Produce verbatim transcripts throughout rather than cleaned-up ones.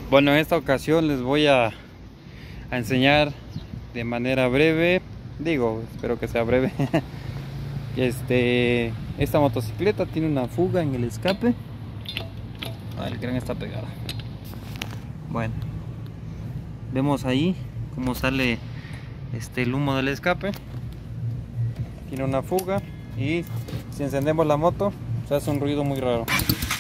Bueno, en esta ocasión les voy a, a enseñar de manera breve, digo, espero que sea breve. Este, esta motocicleta tiene una fuga en el escape. Ah, el gran está pegado. Bueno, vemos ahí cómo sale este, el humo del escape. Tiene una fuga y si encendemos la moto se hace un ruido muy raro.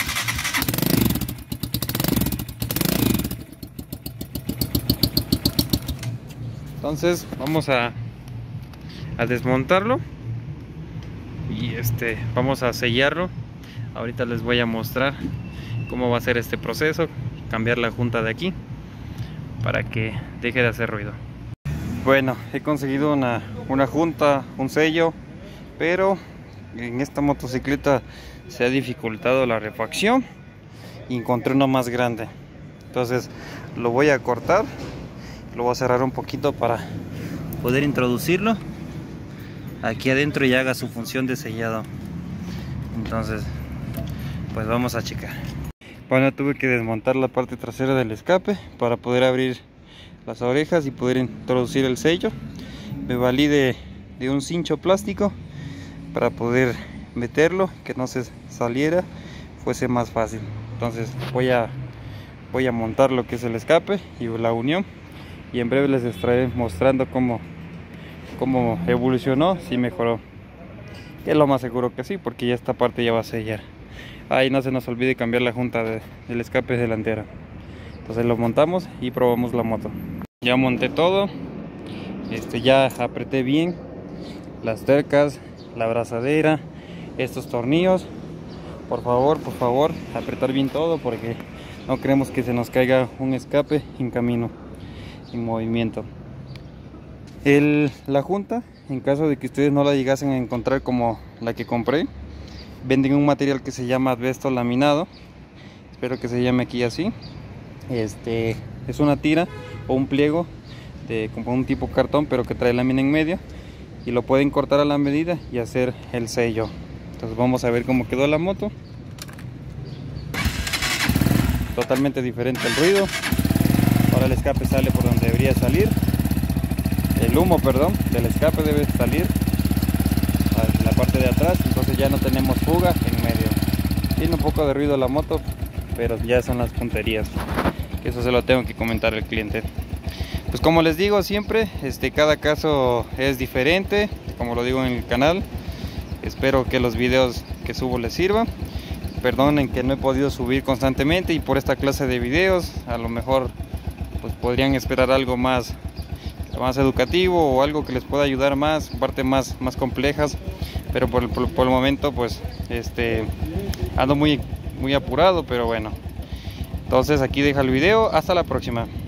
Entonces vamos a, a desmontarlo y este vamos a sellarlo. Ahorita les voy a mostrar cómo va a ser este proceso, cambiar la junta de aquí para que deje de hacer ruido. Bueno, he conseguido una, una junta, un sello, pero en esta motocicleta se ha dificultado la refacción y encontré uno más grande. Entonces lo voy a cortar, lo voy a cerrar un poquito para poder introducirlo aquí adentro y haga su función de sellado. Entonces pues vamos a checar. Bueno, tuve que desmontar la parte trasera del escape para poder abrir las orejas y poder introducir el sello. Me valí de, de un cincho plástico para poder meterlo, que no se saliera, fuese más fácil. Entonces voy a voy a montar lo que es el escape y la unión, y en breve les estaré mostrando cómo, cómo evolucionó, si mejoró. Es lo más seguro que sí, porque ya esta parte ya va a sellar. Ahí no se nos olvide cambiar la junta de, del escape delantera. Entonces lo montamos y probamos la moto. Ya monté todo, este, ya apreté bien las tuercas, la abrazadera, estos tornillos. Por favor, por favor, apretar bien todo porque no queremos que se nos caiga un escape en camino, en movimiento. El, la junta, en caso de que ustedes no la llegasen a encontrar como la que compré, venden un material que se llama asbesto laminado. Espero que se llame aquí así. Este es una tira o un pliego de como un tipo cartón, pero que trae lámina en medio, y lo pueden cortar a la medida y hacer el sello. Entonces vamos a ver cómo quedó la moto. Totalmente diferente el ruido. Ahora el escape sale por donde debería salir. El humo, perdón, del escape debe salir en la parte de atrás, entonces ya no tenemos fuga en medio. Tiene un poco de ruido la moto, pero ya son las punterías. Eso se lo tengo que comentar al cliente. Pues como les digo siempre, este, cada caso es diferente, como lo digo en el canal. Espero que los videos que subo les sirvan. Perdonen que no he podido subir constantemente y por esta clase de videos a lo mejor pues podrían esperar algo más más educativo o algo que les pueda ayudar más, parte más más complejas, pero por, por, por el momento pues este ando muy muy apurado, pero bueno. Entonces aquí deja el video, hasta la próxima.